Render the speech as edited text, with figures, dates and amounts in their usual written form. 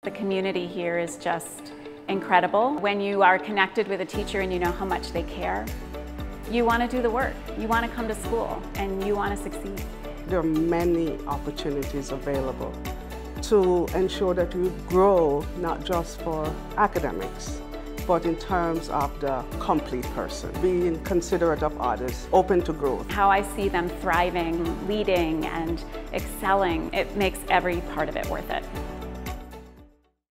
The community here is just incredible. When you are connected with a teacher and you know how much they care, you want to do the work. You want to come to school and you want to succeed. There are many opportunities available to ensure that you grow not just for academics, but in terms of the complete person, being considerate of others, open to growth. How I see them thriving, leading, and excelling, it makes every part of it worth it.